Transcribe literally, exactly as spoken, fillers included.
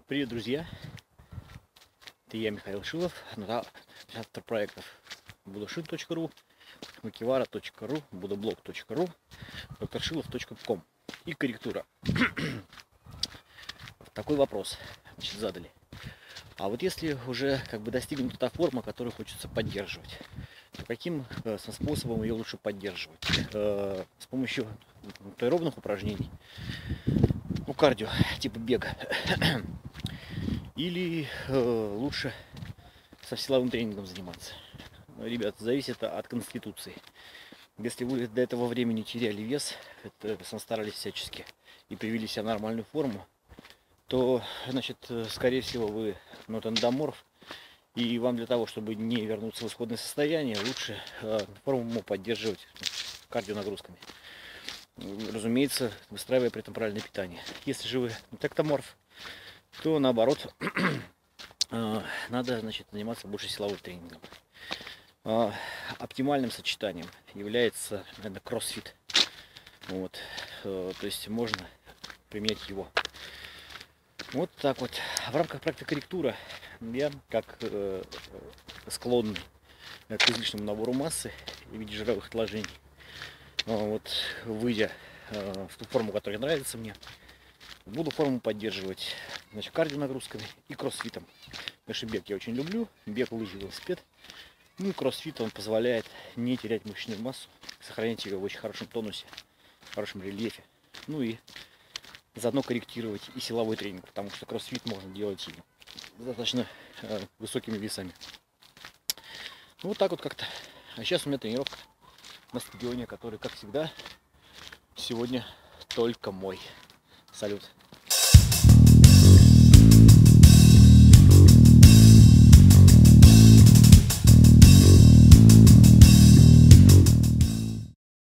Привет, друзья! Это я, Михаил Шилов, автор проектов будошин точка ру, макивара точка ру, будоблог точка ру, докторшилов точка ком. И корректура. Такой вопрос, значит, задали. А вот если уже как бы достигнута та форма, которую хочется поддерживать, то каким э, способом ее лучше поддерживать? Э, с помощью аэробных упражнений, ну, кардио, типа бега, или э, лучше со силовым тренингом заниматься? Ребята, зависит от конституции. Если вы до этого времени теряли вес, это старались всячески и привели себя в нормальную форму, то, значит, скорее всего, вы ну, эндоморф, и вам для того, чтобы не вернуться в исходное состояние, лучше э, форму поддерживать кардионагрузками. Разумеется, выстраивая при этом правильное питание. Если же вы эктоморф, то наоборот, э, надо, значит, заниматься больше силовым тренингом. Э, оптимальным сочетанием является, наверное, кроссфит. Вот. Э, то есть можно применять его. Вот так вот. В рамках практики корректура я, как э, склонный к излишнему набору массы в виде жировых отложений, вот, выйдя э, в ту форму, которая нравится мне, буду форму поддерживать, значит, кардионагрузками и кроссфитом. Потому что бег я очень люблю, бег, лыжи, велосипед. Ну и кроссфит, он позволяет не терять мышечную массу, сохранять ее в очень хорошем тонусе, в хорошем рельефе. Ну и заодно корректировать и силовой тренинг, потому что кроссфит можно делать и достаточно э, высокими весами. Ну, вот так вот как-то. А сейчас у меня тренировка на стадионе, который, как всегда, сегодня только мой. Салют.